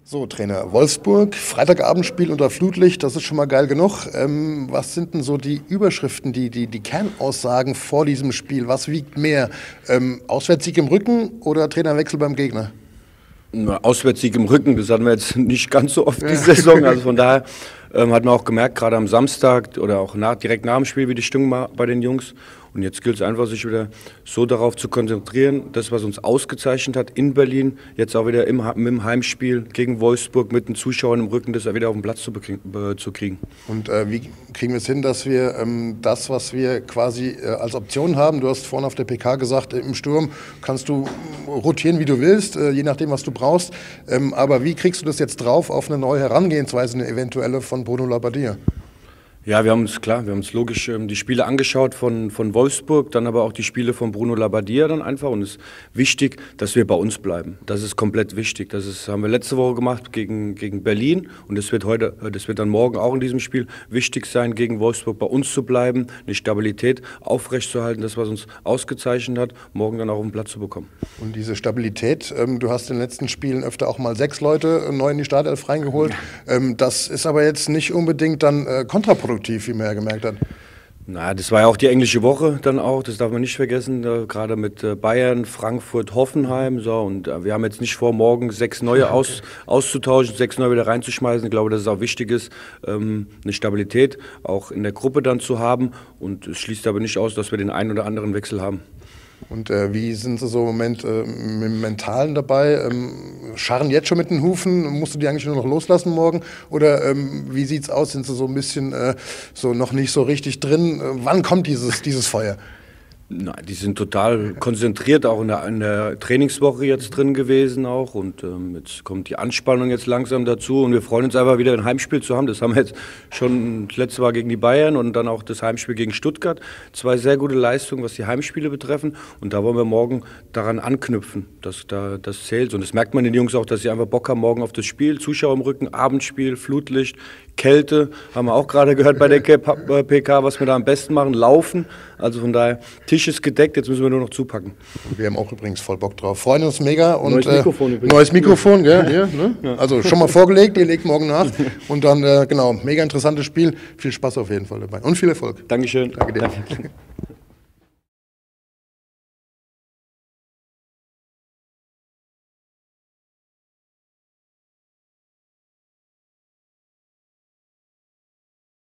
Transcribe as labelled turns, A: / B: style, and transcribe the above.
A: So, Trainer, Wolfsburg, Freitagabendspiel unter Flutlicht, das ist schon mal geil genug. Was sind denn so die Überschriften, die Kernaussagen vor diesem Spiel? Was wiegt mehr? Auswärtssieg im Rücken oder Trainerwechsel beim Gegner?
B: Auswärtssieg im Rücken, das hatten wir jetzt nicht ganz so oft die Saison. Also von daher hat man auch gemerkt, gerade am Samstag oder auch direkt nach dem Spiel, wie die Stimmung war bei den Jungs. Und jetzt gilt es einfach, sich wieder so darauf zu konzentrieren, das, was uns ausgezeichnet hat in Berlin, jetzt auch wieder im Heimspiel gegen Wolfsburg mit den Zuschauern im Rücken, das wieder auf den Platz zu kriegen.
A: Und wie kriegen wir es hin, dass wir das, was wir quasi als Option haben, du hast vorhin auf der PK gesagt, im Sturm kannst du rotieren, wie du willst, je nachdem, was du brauchst. Aber wie kriegst du das jetzt drauf auf eine neue Herangehensweise, eine eventuelle von Bruno Labbadia?
B: Ja, wir haben uns logisch die Spiele angeschaut von Wolfsburg, dann aber auch die Spiele von Bruno Labbadia dann einfach. Und es ist wichtig, dass wir bei uns bleiben. Das ist komplett wichtig. Haben wir letzte Woche gemacht gegen Berlin. Und das wird dann morgen auch in diesem Spiel wichtig sein, gegen Wolfsburg bei uns zu bleiben, eine Stabilität aufrechtzuerhalten, das, was uns ausgezeichnet hat, morgen dann auch auf den Platz zu bekommen.
A: Und diese Stabilität, du hast in den letzten Spielen öfter auch mal 6 Leute neu in die Startelf reingeholt. Das ist aber jetzt nicht unbedingt dann kontraproduktiv, wie man ja gemerkt hat.
B: Na, das war ja auch die englische Woche dann auch, das darf man nicht vergessen, gerade mit Bayern, Frankfurt, Hoffenheim. So, und wir haben jetzt nicht vor, morgen 6 neue auszutauschen, 6 neue wieder reinzuschmeißen. Ich glaube, dass es auch wichtig ist, eine Stabilität auch in der Gruppe dann zu haben. Und es schließt aber nicht aus, dass wir den einen oder anderen Wechsel haben.
A: Und wie sind Sie so im Moment mit dem Mentalen dabei? Scharren jetzt schon mit den Hufen? Musst du die eigentlich nur noch loslassen morgen? Oder wie sieht es aus? Sind Sie so ein bisschen so noch nicht so richtig drin? Wann kommt dieses Feuer?
B: Nein, die sind total konzentriert, auch in der Trainingswoche jetzt drin gewesen auch. Und jetzt kommt die Anspannung jetzt langsam dazu. Und wir freuen uns einfach wieder ein Heimspiel zu haben. Das haben wir jetzt schon, das letzte war gegen die Bayern und dann auch das Heimspiel gegen Stuttgart. 2 sehr gute Leistungen, was die Heimspiele betreffen. Und da wollen wir morgen daran anknüpfen, dass das zählt. Und das merkt man den Jungs auch, dass sie einfach Bock haben morgen auf das Spiel. Zuschauer im Rücken, Abendspiel, Flutlicht, Kälte. Haben wir auch gerade gehört bei der PK, was wir da am besten machen. Laufen. Also von daher, Tisch ist gedeckt, jetzt müssen wir nur noch zupacken.
A: Wir haben auch übrigens voll Bock drauf. Freuen uns mega. Und,
B: neues Mikrofon
A: gell? Hier, ne? Ja. Also schon mal vorgelegt, ihr legt morgen nach. Und dann, genau, mega interessantes Spiel. Viel Spaß auf jeden Fall dabei. Und viel Erfolg.
B: Dankeschön.
A: Danke dir. Danke.